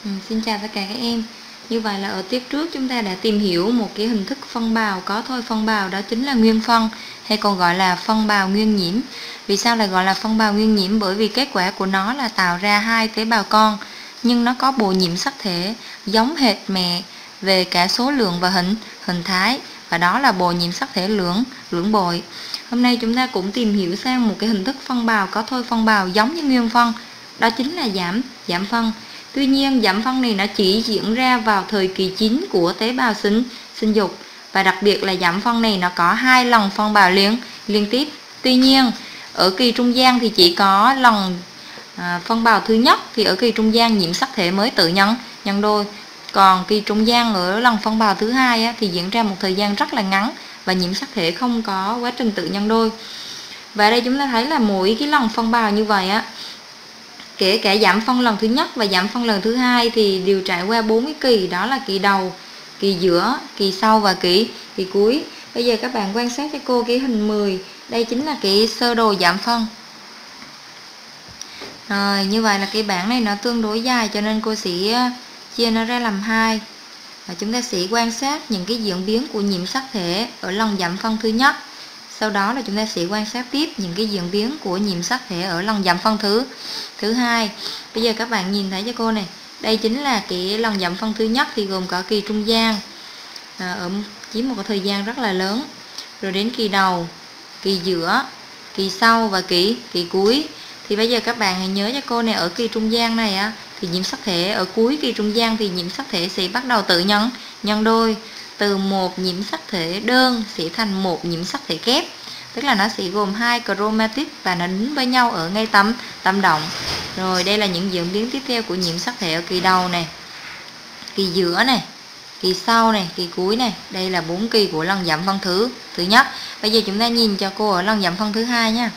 Xin chào tất cả các em. Như vậy là ở tiết trước chúng ta đã tìm hiểu một cái hình thức phân bào có thôi phân bào, đó chính là nguyên phân hay còn gọi là phân bào nguyên nhiễm. Vì sao lại gọi là phân bào nguyên nhiễm? Bởi vì kết quả của nó là tạo ra hai tế bào con nhưng nó có bộ nhiễm sắc thể giống hệt mẹ về cả số lượng và hình thái, và đó là bộ nhiễm sắc thể lưỡng bội. Hôm nay chúng ta cũng tìm hiểu sang một cái hình thức phân bào có thôi phân bào giống như nguyên phân, đó chính là giảm phân. Tuy nhiên giảm phân này nó chỉ diễn ra vào thời kỳ chính của tế bào sinh dục, và đặc biệt là giảm phân này nó có 2 lần phân bào liên tiếp. Tuy nhiên ở kỳ trung gian thì chỉ có lần phân bào thứ nhất, thì ở kỳ trung gian nhiễm sắc thể mới tự nhân đôi. Còn kỳ trung gian ở lần phân bào thứ hai thì diễn ra một thời gian rất là ngắn và nhiễm sắc thể không có quá trình tự nhân đôi. Và đây chúng ta thấy là mỗi cái lần phân bào như vậy kể cả giảm phân lần thứ nhất và giảm phân lần thứ hai thì đều trải qua 4 cái kỳ, đó là kỳ đầu, kỳ giữa, kỳ sau và kỳ cuối. Bây giờ các bạn quan sát cho cô cái hình 10, đây chính là cái sơ đồ giảm phân. Rồi, như vậy là cái bảng này nó tương đối dài cho nên cô sẽ chia nó ra làm hai. Và chúng ta sẽ quan sát những cái diễn biến của nhiễm sắc thể ở lần giảm phân thứ nhất. Sau đó là chúng ta sẽ quan sát tiếp những cái diễn biến của nhiễm sắc thể ở lần giảm phân thứ hai. Bây giờ các bạn nhìn thấy cho cô này, đây chính là cái lần giảm phân thứ nhất thì gồm có kỳ trung gian ở chiếm một cái thời gian rất là lớn, rồi đến kỳ đầu, kỳ giữa, kỳ sau và kỳ cuối. Thì bây giờ các bạn hãy nhớ cho cô này, ở kỳ trung gian này thì nhiễm sắc thể ở cuối kỳ trung gian thì nhiễm sắc thể sẽ bắt đầu tự nhân đôi, từ một nhiễm sắc thể đơn sẽ thành một nhiễm sắc thể kép, tức là nó sẽ gồm 2 chromatid và nó đính với nhau ở ngay tâm động. Rồi đây là những diễn biến tiếp theo của nhiễm sắc thể ở kỳ đầu này, kỳ giữa này, kỳ sau này, kỳ cuối này. Đây là 4 kỳ của lần giảm phân thứ nhất. Bây giờ chúng ta nhìn cho cô ở lần giảm phân thứ hai nha.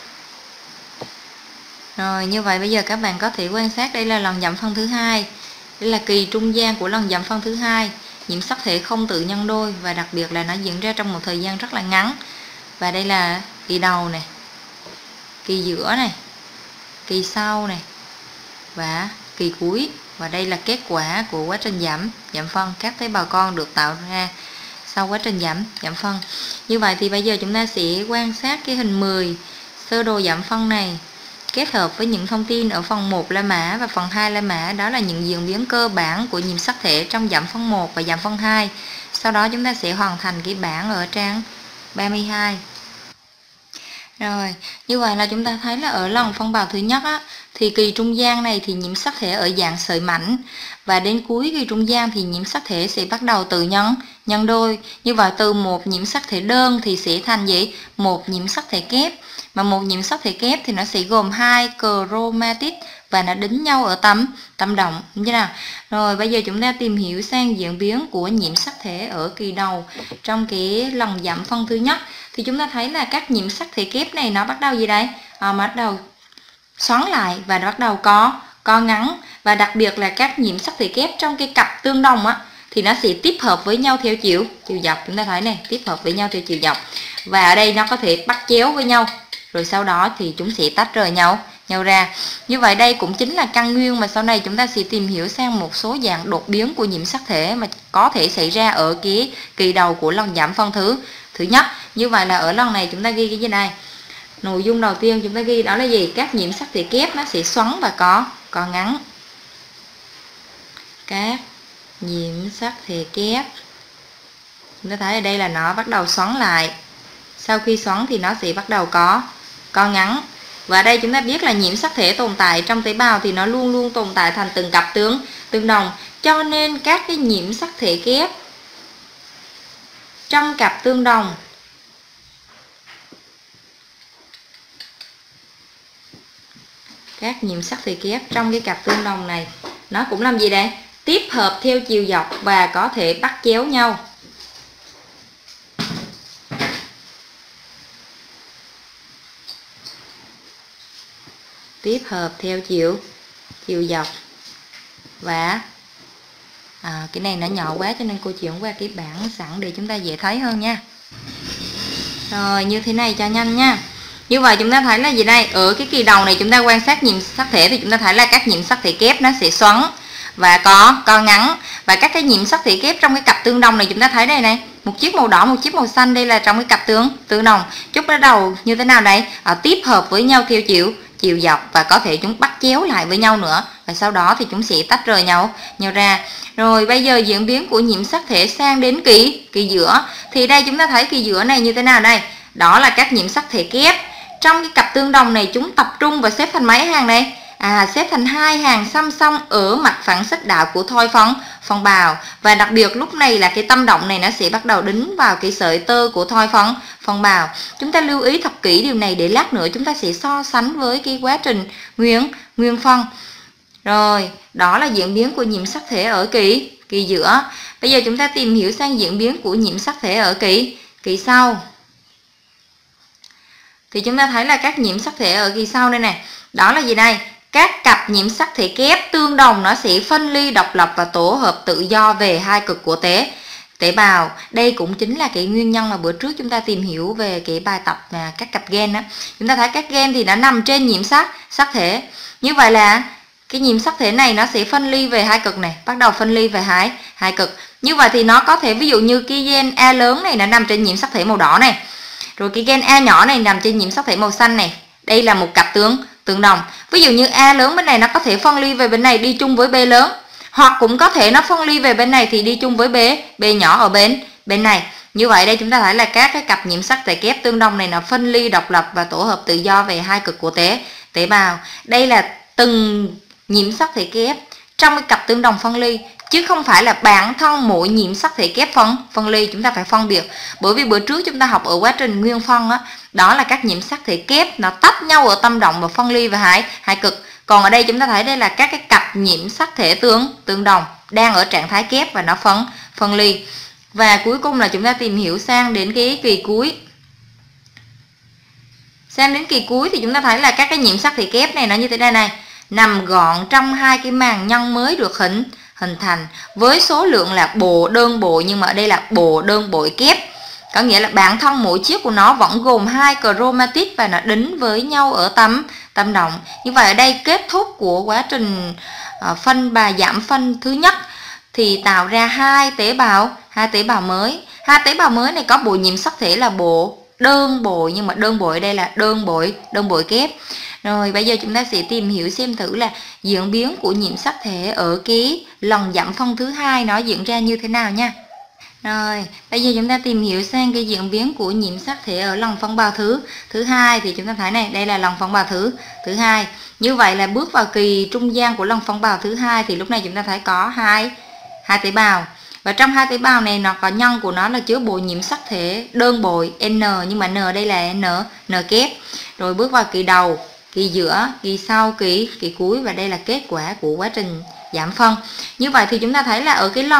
Rồi như vậy bây giờ các bạn có thể quan sát đây là lần giảm phân thứ hai. Đây là kỳ trung gian của lần giảm phân thứ hai. Nhiễm sắc thể không tự nhân đôi và đặc biệt là nó diễn ra trong một thời gian rất là ngắn. Và đây là kỳ đầu này, kỳ giữa này, kỳ sau này và kỳ cuối. Và đây là kết quả của quá trình giảm phân, các tế bào con được tạo ra sau quá trình giảm phân. Như vậy thì bây giờ chúng ta sẽ quan sát cái hình 10 sơ đồ giảm phân này kết hợp với những thông tin ở phần 1 La Mã và phần 2 La Mã, đó là những diễn biến cơ bản của nhiễm sắc thể trong giảm phân 1 và giảm phân 2. Sau đó chúng ta sẽ hoàn thành cái bảng ở trang 32. Rồi, như vậy là chúng ta thấy là ở lần phân bào thứ nhất thì kỳ trung gian này thì nhiễm sắc thể ở dạng sợi mảnh, và đến cuối kỳ trung gian thì nhiễm sắc thể sẽ bắt đầu tự nhân đôi. Như vậy từ một nhiễm sắc thể đơn thì sẽ thành gì? Một nhiễm sắc thể kép. Mà một nhiễm sắc thể kép thì nó sẽ gồm 2 chromatid và nó đính nhau ở tâm động như thế nào. Rồi bây giờ chúng ta tìm hiểu sang diễn biến của nhiễm sắc thể ở kỳ đầu trong cái lần giảm phân thứ nhất. Thì chúng ta thấy là các nhiễm sắc thể kép này nó bắt đầu gì đây? Bắt đầu xoắn lại và nó bắt đầu co ngắn, và đặc biệt là các nhiễm sắc thể kép trong cái cặp tương đồng thì nó sẽ tiếp hợp với nhau theo chiều dọc. Chúng ta thấy này, tiếp hợp với nhau theo chiều dọc, và ở đây nó có thể bắt chéo với nhau, rồi sau đó thì chúng sẽ tách rời nhau ra. Như vậy đây cũng chính là căn nguyên mà sau này chúng ta sẽ tìm hiểu sang một số dạng đột biến của nhiễm sắc thể mà có thể xảy ra ở cái kỳ đầu của lần giảm phân thứ nhất. Như vậy là ở lần này chúng ta ghi cái gì này? Nội dung đầu tiên chúng ta ghi đó là gì? Các nhiễm sắc thể kép nó sẽ xoắn và co ngắn. Các nhiễm sắc thể kép, chúng ta thấy ở đây là nó bắt đầu xoắn lại. Sau khi xoắn thì nó sẽ bắt đầu co ngắn. Và đây chúng ta biết là nhiễm sắc thể tồn tại trong tế bào thì nó luôn luôn tồn tại thành từng cặp tương đồng. Cho nên các cái nhiễm sắc thể kép trong cặp tương đồng trong cái cặp tương đồng này nó cũng làm gì đây? Tiếp hợp theo chiều dọc và có thể bắt chéo nhau. Tiếp hợp theo chiều dọc và cái này nó nhỏ quá cho nên cô chuyển qua cái bảng sẵn để chúng ta dễ thấy hơn nha. Rồi như thế này cho nhanh nha. Như vậy chúng ta thấy là gì đây? Ở cái kỳ đầu này chúng ta quan sát nhiễm sắc thể thì chúng ta thấy là các nhiễm sắc thể kép nó sẽ xoắn và co ngắn. Và các cái nhiễm sắc thể kép trong cái cặp tương đồng này chúng ta thấy đây này, một chiếc màu đỏ, một chiếc màu xanh, đây là trong cái cặp tương đồng. Chút bắt đầu như thế nào đây? Tiếp hợp với nhau theo chiều dọc, và có thể chúng bắt chéo lại với nhau nữa, và sau đó thì chúng sẽ tách rời nhau ra. Rồi bây giờ diễn biến của nhiễm sắc thể sang đến kỳ giữa, thì đây chúng ta thấy kỳ giữa này như thế nào đây? Đó là các nhiễm sắc thể kép trong cái cặp tương đồng này, chúng tập trung và xếp thành mấy hàng này? Xếp thành 2 hàng song song ở mặt phẳng xích đạo của thoi phân bào. Và đặc biệt lúc này là cái tâm động này nó sẽ bắt đầu đính vào cái sợi tơ của thoi phân bào. Chúng ta lưu ý thật kỹ điều này để lát nữa chúng ta sẽ so sánh với cái quá trình nguyên phân. Rồi, đó là diễn biến của nhiễm sắc thể ở kỳ giữa. Bây giờ chúng ta tìm hiểu sang diễn biến của nhiễm sắc thể ở kỳ sau. Thì chúng ta thấy là các nhiễm sắc thể ở kỳ sau đây này, đó là gì đây? Các cặp nhiễm sắc thể kép tương đồng nó sẽ phân ly độc lập và tổ hợp tự do về hai cực của tế bào. Đây cũng chính là cái nguyên nhân mà bữa trước chúng ta tìm hiểu về cái bài tập các cặp gen đó. Chúng ta thấy các gen thì nó nằm trên nhiễm sắc thể. Như vậy là cái nhiễm sắc thể này nó sẽ phân ly về hai cực này, bắt đầu phân ly về hai cực. Như vậy thì nó có thể ví dụ như cái gen A lớn này nó nằm trên nhiễm sắc thể màu đỏ này, rồi cái gen A nhỏ này nằm trên nhiễm sắc thể màu xanh này. Đây là một cặp tương đồng. Ví dụ như A lớn bên này nó có thể phân ly về bên này đi chung với B lớn, hoặc cũng có thể nó phân ly về bên này thì đi chung với B nhỏ ở bên này. Như vậy đây chúng ta thấy là các cái cặp nhiễm sắc thể kép tương đồng này nó phân ly độc lập và tổ hợp tự do về hai cực của tế bào. Đây là từng nhiễm sắc thể kép trong cái cặp tương đồng phân ly, chứ không phải là bản thân mỗi nhiễm sắc thể kép phân ly. Chúng ta phải phân biệt, bởi vì bữa trước chúng ta học ở quá trình nguyên phân đó là các nhiễm sắc thể kép nó tách nhau ở tâm động và phân ly về hai cực. Còn ở đây chúng ta thấy đây là các cái cặp nhiễm sắc thể tương đồng đang ở trạng thái kép và nó phân ly. Và cuối cùng là chúng ta tìm hiểu sang đến cái kỳ cuối. Sang đến kỳ cuối thì chúng ta thấy là các cái nhiễm sắc thể kép này nó như thế này này, nằm gọn trong hai cái màng nhân mới được hình thành với số lượng là đơn bội, nhưng mà ở đây là đơn bội kép. Có nghĩa là bản thân mỗi chiếc của nó vẫn gồm hai chromatid và nó đính với nhau ở tâm động. Như vậy ở đây kết thúc của quá trình phân và giảm phân thứ nhất thì tạo ra hai tế bào mới. Hai tế bào mới này có bộ nhiễm sắc thể là bộ đơn bội, nhưng mà đơn bội ở đây là đơn bội kép. Rồi bây giờ chúng ta sẽ tìm hiểu xem thử là diễn biến của nhiễm sắc thể ở cái lần giảm phân thứ hai nó diễn ra như thế nào nha. Rồi, bây giờ chúng ta tìm hiểu sang cái diễn biến của nhiễm sắc thể ở lần phân bào thứ hai thì chúng ta thấy này, đây là lần phân bào thứ hai. Như vậy là bước vào kỳ trung gian của lần phân bào thứ hai thì lúc này chúng ta thấy có hai tế bào. Và trong hai tế bào này nó có nhân của nó là chứa bộ nhiễm sắc thể đơn bội N, nhưng mà N đây là N kép. Rồi bước vào kỳ đầu, kỳ giữa, kỳ sau, kỳ cuối, và đây là kết quả của quá trình giảm phân. Như vậy thì chúng ta thấy là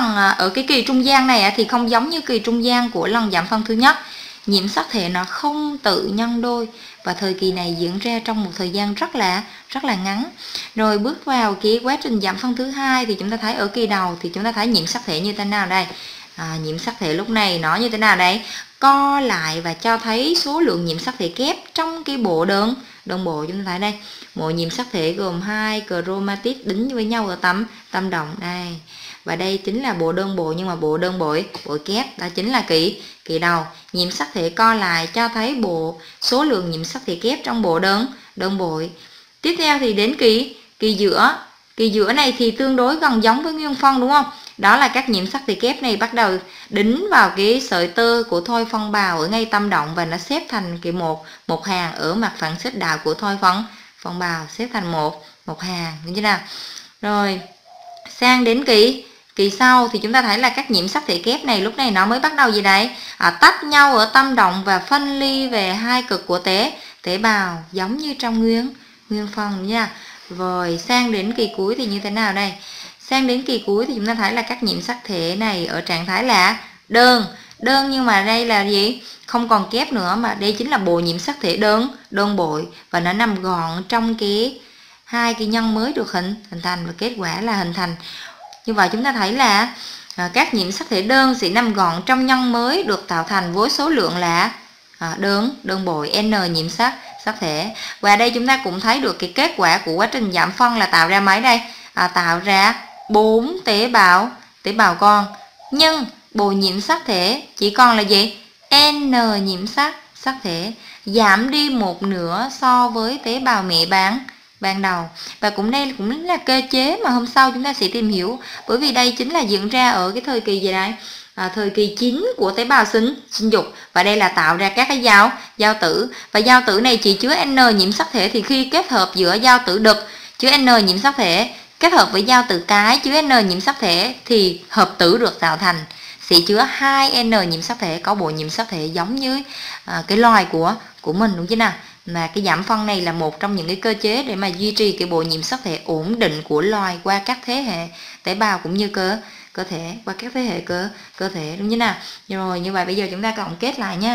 ở cái kỳ trung gian này thì không giống như kỳ trung gian của lần giảm phân thứ nhất. Nhiễm sắc thể nó không tự nhân đôi, và thời kỳ này diễn ra trong một thời gian rất là ngắn. Rồi bước vào cái quá trình giảm phân thứ hai thì chúng ta thấy ở kỳ đầu thì chúng ta thấy nhiễm sắc thể như thế nào đây? Nhiễm sắc thể lúc này nó như thế nào đây? Co lại và cho thấy số lượng nhiễm sắc thể kép trong cái bộ đơn bộ. Chúng ta thấy đây, mỗi nhiễm sắc thể gồm hai chromatid đính với nhau ở tâm động đây. Và đây chính là bộ đơn bội, nhưng mà bộ đơn bội kép, đó chính là kỳ đầu. Nhiễm sắc thể co lại cho thấy số lượng nhiễm sắc thể kép trong bộ đơn bội. Tiếp theo thì đến kỳ giữa. Kỳ giữa này thì tương đối gần giống với nguyên phân, đúng không? Đó là các nhiễm sắc thể kép này bắt đầu đính vào cái sợi tơ của thoi phân bào ở ngay tâm động, và nó xếp thành cái một hàng ở mặt phẳng xích đạo của thoi phân bào, xếp thành một hàng, như thế nào? Rồi sang đến kỳ sau thì chúng ta thấy là các nhiễm sắc thể kép này lúc này nó mới bắt đầu gì đấy? Tách nhau ở tâm động và phân ly về hai cực của tế bào, giống như trong nguyên phân nha. Rồi sang đến kỳ cuối thì như thế nào đây? Sang đến kỳ cuối thì chúng ta thấy là các nhiễm sắc thể này ở trạng thái là đơn, nhưng mà đây là gì? Không còn kép nữa, mà đây chính là bộ nhiễm sắc thể đơn bội, và nó nằm gọn trong hai cái nhân mới được hình thành, và kết quả là hình thành. Như vậy chúng ta thấy là các nhiễm sắc thể đơn sẽ nằm gọn trong nhân mới được tạo thành với số lượng là đơn bội N nhiễm sắc thể. Và đây chúng ta cũng thấy được cái kết quả của quá trình giảm phân là tạo ra mấy đây? Tạo ra 4 tế bào con, nhưng bộ nhiễm sắc thể chỉ còn là gì? N nhiễm sắc thể, giảm đi 1/2 so với tế bào mẹ ban đầu. Và đây cũng là cơ chế mà hôm sau chúng ta sẽ tìm hiểu, bởi vì đây chính là diễn ra ở cái thời kỳ gì đây? Thời kỳ chính của tế bào sinh dục, và đây là tạo ra các cái giao tử, và giao tử này chỉ chứa N nhiễm sắc thể, thì khi kết hợp giữa giao tử đực chứa N nhiễm sắc thể kết hợp với giao tử cái chứa N nhiễm sắc thể thì hợp tử được tạo thành sẽ chứa 2N nhiễm sắc thể, có bộ nhiễm sắc thể giống như cái loài của mình, đúng chứ nào? Mà cái giảm phân này là một trong những cái cơ chế để mà duy trì cái bộ nhiễm sắc thể ổn định của loài qua các thế hệ tế bào cũng như cơ thể, qua các thế hệ cơ thể, đúng như nào? Rồi, như vậy bây giờ chúng ta tổng kết lại nha.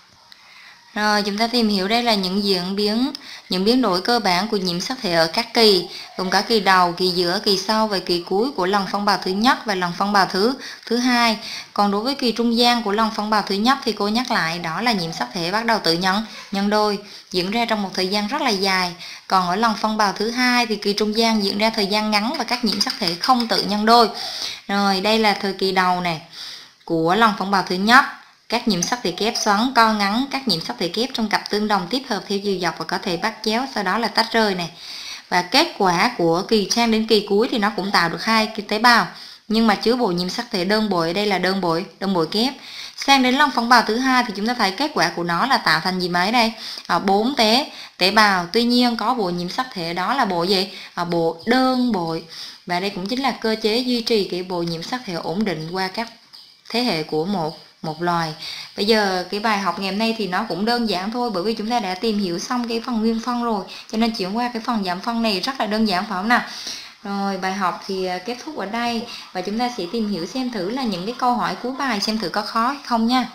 Rồi, chúng ta tìm hiểu đây là những biến đổi cơ bản của nhiễm sắc thể ở các kỳ, gồm cả kỳ đầu, kỳ giữa, kỳ sau và kỳ cuối của lần phân bào thứ nhất và lần phân bào thứ hai. Còn đối với kỳ trung gian của lần phân bào thứ nhất thì cô nhắc lại đó là nhiễm sắc thể bắt đầu tự nhân đôi, diễn ra trong một thời gian rất là dài. Còn ở lần phân bào thứ hai thì kỳ trung gian diễn ra thời gian ngắn và các nhiễm sắc thể không tự nhân đôi. Rồi, đây là thời kỳ đầu này của lần phân bào thứ nhất. Các nhiễm sắc thể kép xoắn co ngắn, các nhiễm sắc thể kép trong cặp tương đồng tiếp hợp theo chiều dọc và có thể bắt chéo, sau đó là tách rời này. Và kết quả của kỳ sang đến kỳ cuối thì nó cũng tạo được 2 cái tế bào, nhưng mà chứa bộ nhiễm sắc thể đơn bội, đây là đơn bội kép. Sang đến lần phân bào thứ hai thì chúng ta thấy kết quả của nó là tạo thành gì mấy đây? 4 tế bào, tuy nhiên có bộ nhiễm sắc thể đó là bộ gì? Bộ đơn bội. Và đây cũng chính là cơ chế duy trì cái bộ nhiễm sắc thể ổn định qua các thế hệ của một loài. Bây giờ cái bài học ngày hôm nay thì nó cũng đơn giản thôi, bởi vì chúng ta đã tìm hiểu xong cái phần nguyên phân rồi, cho nên chuyển qua cái phần giảm phân này rất là đơn giản, phải không nào? Rồi, bài học thì kết thúc ở đây, và chúng ta sẽ tìm hiểu xem thử là những cái câu hỏi cuối bài xem thử có khó hay không nha.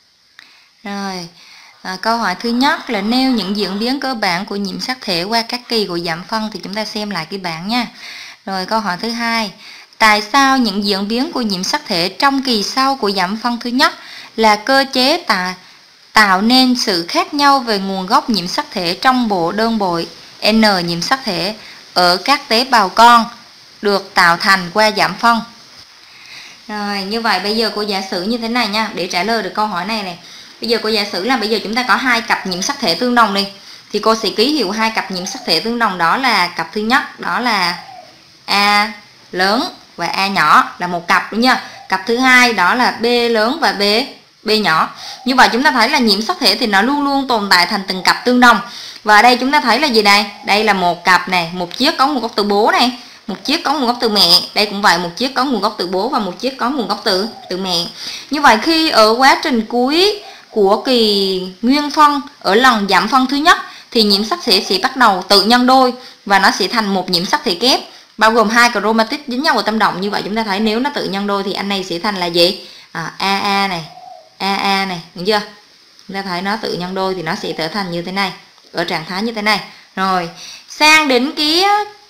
Rồi, câu hỏi thứ nhất là nêu những diễn biến cơ bản của nhiễm sắc thể qua các kỳ của giảm phân, thì chúng ta xem lại cái bảng nha. Rồi, câu hỏi thứ hai, tại sao những diễn biến của nhiễm sắc thể trong kỳ sau của giảm phân thứ nhất là cơ chế tạo nên sự khác nhau về nguồn gốc nhiễm sắc thể trong bộ đơn bội N nhiễm sắc thể ở các tế bào con được tạo thành qua giảm phân? Rồi, như vậy bây giờ cô giả sử như thế này nha, để trả lời được câu hỏi này. Bây giờ cô giả sử là bây giờ chúng ta có 2 cặp nhiễm sắc thể tương đồng đi, thì cô sẽ ký hiệu 2 cặp nhiễm sắc thể tương đồng, đó là cặp thứ nhất đó là A lớn và A nhỏ là một cặp, đúng chưa? Cặp thứ hai đó là B lớn và B nhỏ. Như vậy chúng ta thấy là nhiễm sắc thể thì nó luôn luôn tồn tại thành từng cặp tương đồng. Và ở đây chúng ta thấy là gì đây? Đây là một cặp này, một chiếc có nguồn gốc từ bố này, một chiếc có nguồn gốc từ mẹ. Đây cũng vậy, một chiếc có nguồn gốc từ bố và một chiếc có nguồn gốc từ mẹ. Như vậy khi ở quá trình cuối của kỳ nguyên phân, ở lần giảm phân thứ nhất thì nhiễm sắc thể sẽ bắt đầu tự nhân đôi và nó sẽ thành một nhiễm sắc thể kép, bao gồm 2 chromatic dính nhau ở tâm động. Như vậy chúng ta thấy nếu nó tự nhân đôi thì anh này sẽ thành là gì? AA này, đúng chưa? Chúng ta thấy nó tự nhân đôi thì nó sẽ trở thành như thế này, ở trạng thái như thế này. Rồi, sang đến cái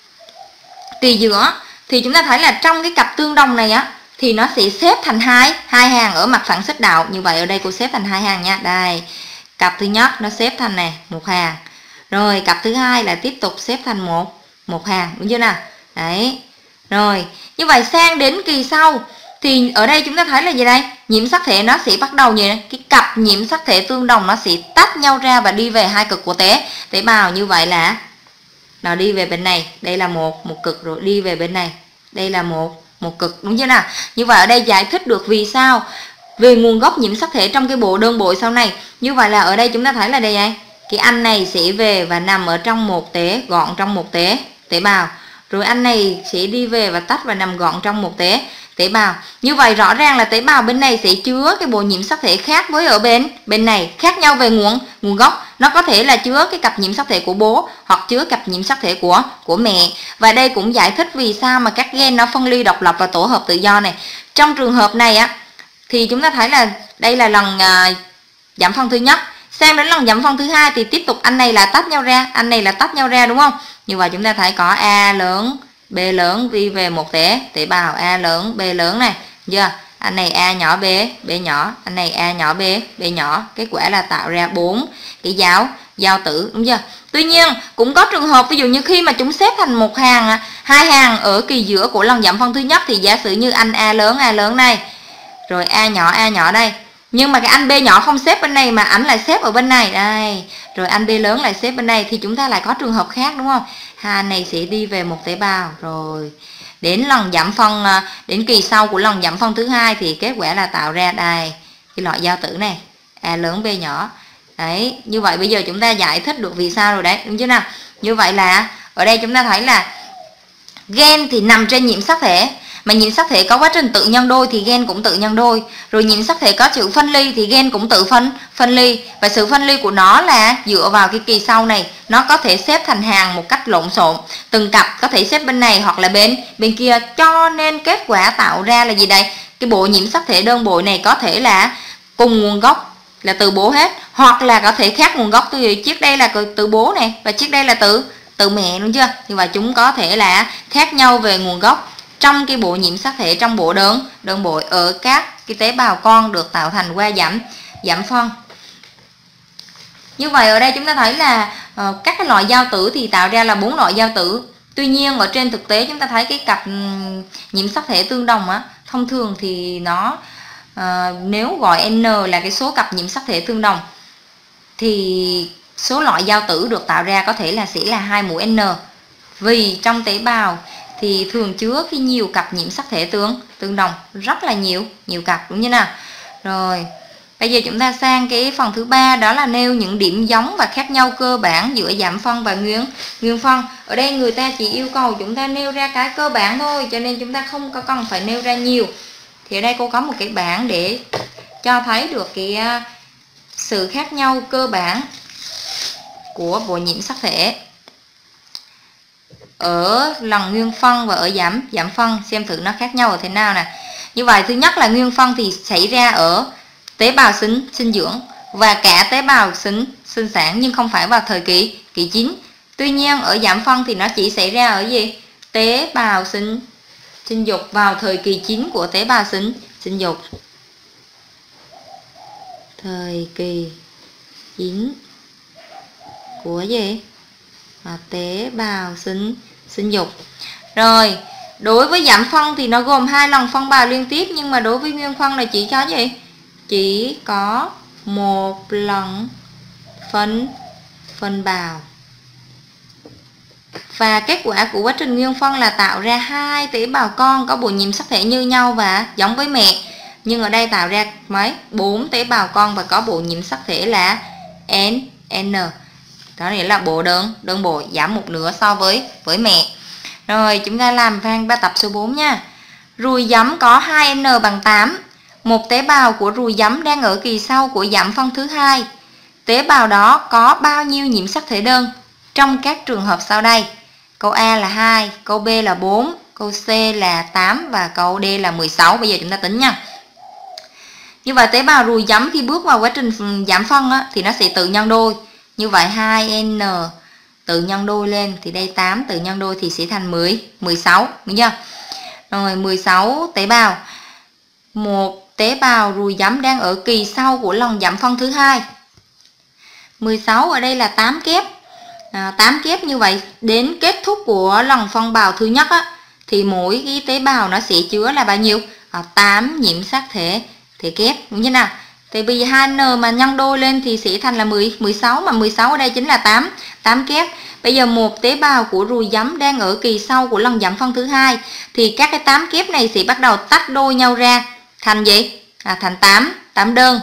kỳ giữa thì chúng ta thấy là trong cái cặp tương đồng này á thì nó sẽ xếp thành hai hàng ở mặt phẳng xích đạo. Như vậy ở đây cô xếp thành 2 hàng nha. Đây, cặp thứ nhất nó xếp thành này một hàng. Rồi cặp thứ hai là tiếp tục xếp thành một hàng, đúng chưa nào? Đấy. Rồi, như vậy sang đến kỳ sau thì ở đây chúng ta thấy là gì đây? Nhiễm sắc thể nó sẽ bắt đầu gì? Cái cặp nhiễm sắc thể tương đồng nó sẽ tách nhau ra và đi về 2 cực của tế bào. Như vậy là nó đi về bên này, đây là một cực, rồi đi về bên này, đây là một cực, đúng chưa nào? Như vậy ở đây giải thích được vì sao về nguồn gốc nhiễm sắc thể trong cái bộ đơn bội sau này. Như vậy là ở đây chúng ta thấy là đây này, cái anh này sẽ về và nằm ở trong một gọn trong một tế bào, rồi anh này sẽ đi về và tách và nằm gọn trong một tế bào. Như vậy rõ ràng là tế bào bên này sẽ chứa cái bộ nhiễm sắc thể khác với ở bên này, khác nhau về nguồn gốc. Nó có thể là chứa cái cặp nhiễm sắc thể của bố hoặc chứa cặp nhiễm sắc thể của mẹ. Và đây cũng giải thích vì sao mà các gen nó phân ly độc lập và tổ hợp tự do này. Trong trường hợp này á thì chúng ta thấy là đây là lần giảm phân thứ nhất. Sang đến lần giảm phân thứ hai thì tiếp tục anh này là tách nhau ra, anh này là tách nhau ra, đúng không? Như vậy chúng ta thấy có A lớn, B lớn đi về một tế bào, A lớn, B lớn này, chưa? Anh này A nhỏ, B nhỏ, anh này A nhỏ, B nhỏ. Kết quả là tạo ra 4 cái giao tử, đúng chưa? Tuy nhiên cũng có trường hợp ví dụ như khi mà chúng xếp thành một hai hàng ở kỳ giữa của lần giảm phân thứ nhất thì giả sử như anh A lớn này, rồi A nhỏ đây. Nhưng mà cái anh B nhỏ không xếp bên này mà ảnh lại xếp ở bên này đây. Rồi anh B lớn lại xếp bên đây thì chúng ta lại có trường hợp khác đúng không? Hai anh này sẽ đi về một tế bào. Rồi đến lần giảm phân, đến kỳ sau của lần giảm phân thứ hai thì kết quả là tạo ra đây cái loại giao tử này, A lớn B nhỏ. Đấy, như vậy bây giờ chúng ta giải thích được vì sao rồi đấy, đúng chưa nào? Như vậy là ở đây chúng ta thấy là gen thì nằm trên nhiễm sắc thể, mà nhiễm sắc thể có quá trình tự nhân đôi thì gen cũng tự nhân đôi. Rồi nhiễm sắc thể có chữ phân ly thì gen cũng tự phân ly. Và sự phân ly của nó là dựa vào cái kỳ sau này, nó có thể xếp thành hàng một cách lộn xộn, từng cặp có thể xếp bên này hoặc là bên kia, cho nên kết quả tạo ra là gì đây? Cái bộ nhiễm sắc thể đơn bội này có thể là cùng nguồn gốc là từ bố hết, hoặc là có thể khác nguồn gốc, từ chiếc đây là từ bố này và chiếc đây là từ mẹ, đúng chưa? Nhưng mà chúng có thể là khác nhau về nguồn gốc trong cái bộ nhiễm sắc thể trong bộ đơn bội ở các cái tế bào con được tạo thành qua giảm phân. Như vậy ở đây chúng ta thấy là các cái loại giao tử thì tạo ra là 4 loại giao tử. Tuy nhiên ở trên thực tế chúng ta thấy cái cặp nhiễm sắc thể tương đồng á, thông thường thì nó nếu gọi n là cái số cặp nhiễm sắc thể tương đồng thì số loại giao tử được tạo ra có thể là sẽ là 2 mũ n, vì trong tế bào thì thường chứa cái nhiều cặp nhiễm sắc thể tương đồng, rất là nhiều cặp, đúng như nào? Rồi bây giờ chúng ta sang cái phần thứ ba, đó là nêu những điểm giống và khác nhau cơ bản giữa giảm phân và nguyên phân. Ở đây người ta chỉ yêu cầu chúng ta nêu ra cái cơ bản thôi, cho nên chúng ta không có cần phải nêu ra nhiều. Thì ở đây cô có một cái bảng để cho thấy được cái sự khác nhau cơ bản của bộ nhiễm sắc thể ở lần nguyên phân và ở giảm phân, xem thử nó khác nhau ở thế nào nè. Như vậy thứ nhất là nguyên phân thì xảy ra ở tế bào sinh dưỡng và cả tế bào sinh sản, nhưng không phải vào thời kỳ chính. Tuy nhiên ở giảm phân thì nó chỉ xảy ra ở gì? Tế bào sinh dục vào thời kỳ chính của tế bào sinh dục. Thời kỳ chính của gì? Tế bào sinh dục. Rồi đối với giảm phân thì nó gồm 2 lần phân bào liên tiếp, nhưng mà đối với nguyên phân là chỉ có gì? Chỉ có 1 lần phân bào. Và kết quả của quá trình nguyên phân là tạo ra 2 tế bào con có bộ nhiễm sắc thể như nhau và giống với mẹ. Nhưng ở đây tạo ra mấy? 4 tế bào con và có bộ nhiễm sắc thể là N. Đó nghĩa là bộ đơn bội giảm một nửa so với mẹ. Rồi chúng ta làm sang bài tập số 4 nha. Ruồi giấm có 2N bằng 8. Một tế bào của ruồi giấm đang ở kỳ sau của giảm phân thứ hai. Tế bào đó có bao nhiêu nhiễm sắc thể đơn trong các trường hợp sau đây? Câu A là 2, câu B là 4, câu C là 8 và câu D là 16. Bây giờ chúng ta tính nha. Như vậy tế bào ruồi giấm khi bước vào quá trình giảm phân á, thì nó sẽ tự nhân đôi. Như vậy 2N tự nhân đôi lên thì đây 8 tự nhân đôi thì sẽ thành 16, đúng chưa? Rồi 16 tế bào. Một tế bào ruồi giấm đang ở kỳ sau của lần giảm phân thứ hai. 16 ở đây là 8 kép. 8 kép như vậy đến kết thúc của lần phân bào thứ nhất á, thì mỗi cái tế bào nó sẽ chứa là bao nhiêu? 8 nhiễm sắc thể kép, đúng như nào? Thì bây giờ 2N mà nhân đôi lên thì sẽ thành là 16, mà 16 ở đây chính là 8 kép. Bây giờ một tế bào của ruồi giấm đang ở kỳ sau của lần giảm phân thứ hai thì các cái 8 kép này sẽ bắt đầu tách đôi nhau ra thành gì? Thành 8 đơn.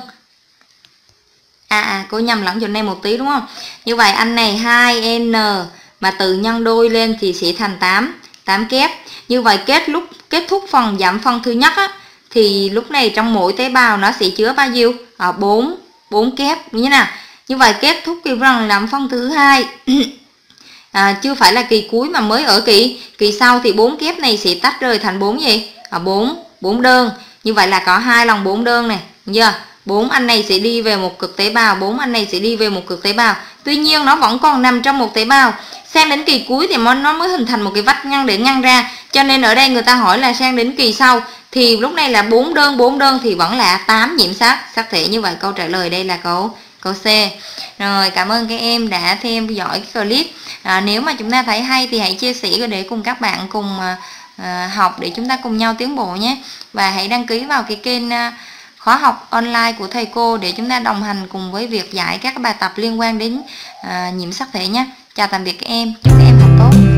Cô nhầm lẫn chỗ này một tí đúng không? Như vậy anh này 2N mà tự nhân đôi lên thì sẽ thành 8 kép. Như vậy kết thúc phần giảm phân thứ nhất á, thì lúc này trong mỗi tế bào nó sẽ chứa bao nhiêu? 4 kép, như thế nào? Như vậy kết thúc cái lần giảm phân thứ hai chưa phải là kỳ cuối mà mới ở kỳ sau thì 4 kép này sẽ tách rời thành 4 gì? 4 đơn. Như vậy là có 2 lần 4 đơn này, chưa? 4 anh này sẽ đi về một cực tế bào, 4 anh này sẽ đi về một cực tế bào. Tuy nhiên nó vẫn còn nằm trong một tế bào. Sang đến kỳ cuối thì nó mới hình thành một cái vách ngăn để ngăn ra. Cho nên ở đây người ta hỏi là sang đến kỳ sau thì lúc này là 4 đơn thì vẫn là 8 nhiễm sắc thể. Như vậy câu trả lời đây là câu Câu C. Rồi, cảm ơn các em đã theo dõi cái clip. Nếu mà chúng ta thấy hay thì hãy chia sẻ để cùng các bạn cùng học, để chúng ta cùng nhau tiến bộ nhé. Và hãy đăng ký vào cái kênh khóa học online của thầy cô để chúng ta đồng hành cùng với việc giải các bài tập liên quan đến nhiễm sắc thể nhé. Chào tạm biệt các em, chúc các em học tốt.